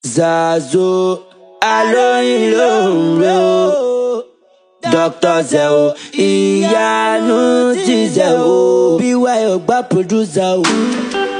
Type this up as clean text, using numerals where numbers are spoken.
Zazo alóyin ló ń ro Dr. Zeo ìyanu ti Zeo bí wáyé ọgbà producer o.